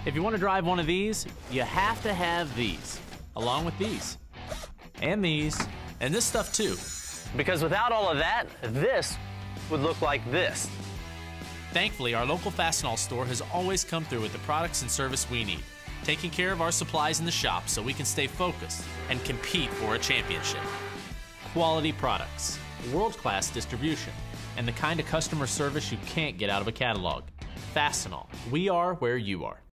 If you want to drive one of these, you have to have these, along with these, and these, and this stuff too. Because without all of that, this would look like this. Thankfully, our local Fastenal store has always come through with the products and service we need, taking care of our supplies in the shop so we can stay focused and compete for a championship. Quality products, world-class distribution, and the kind of customer service you can't get out of a catalog. Fastenal, we are where you are.